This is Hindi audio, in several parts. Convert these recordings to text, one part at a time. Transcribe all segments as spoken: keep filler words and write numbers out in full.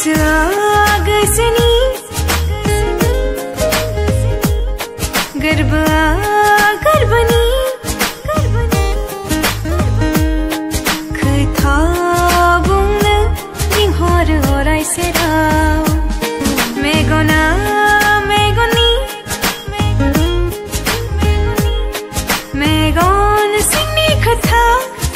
गोसोआ गोसोनि गोरबोआ गोरबोनि खोथा बुंनो लिंहरो अराय सेराव मेगना मेगननि मेगन सिंनि खोथा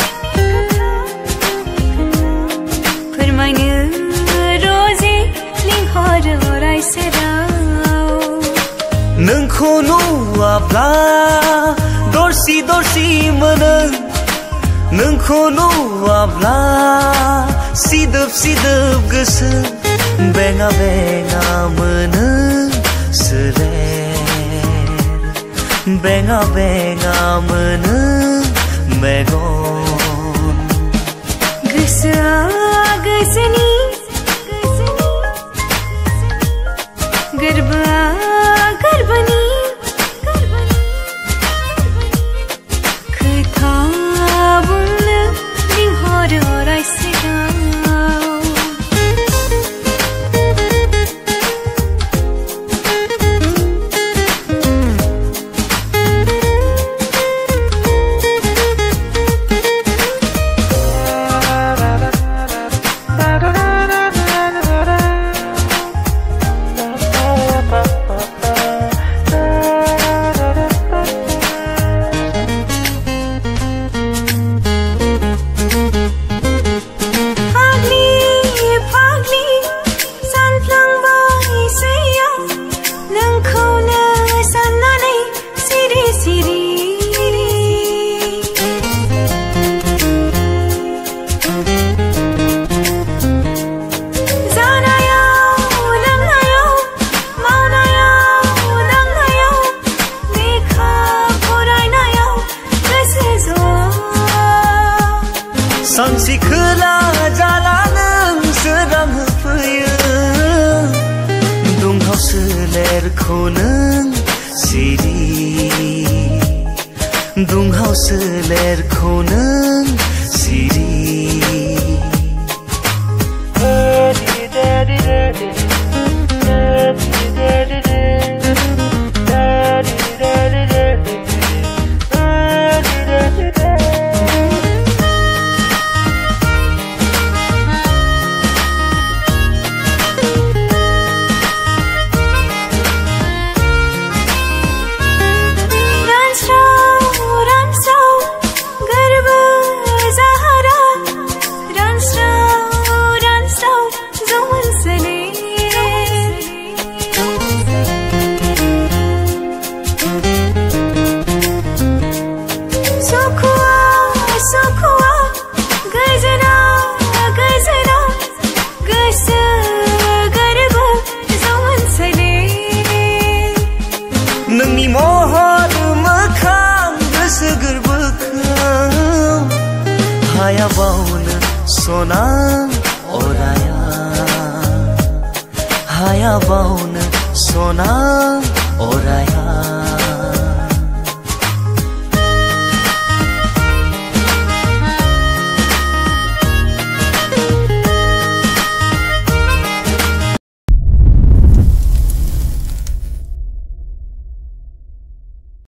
फोरमायनो रोजे लिंहरो अराय सेराव नोंखौ नुवाब्ला दरसि दरसि मोनो नोंखौ नुवाब्ला सिदोब सिदोब गोसो बेङा बेङा मोनो सोलेर बेङा बेङा मोनो मेगन गोसोआ गोसोनि गोरबोआ गोरबोनि खोथा बुंनो लिंहरो अराय सेराव सानसे खोला जाला नों सोरां होफैयो दुंहाव सोलेरखौ नों सिरि दुंहाव सोलेरखौ नों सिरि नोंनि महर मोखां गोसो गोरबोखौ हाया बावनो सना अराया हाया बावनो सना अराया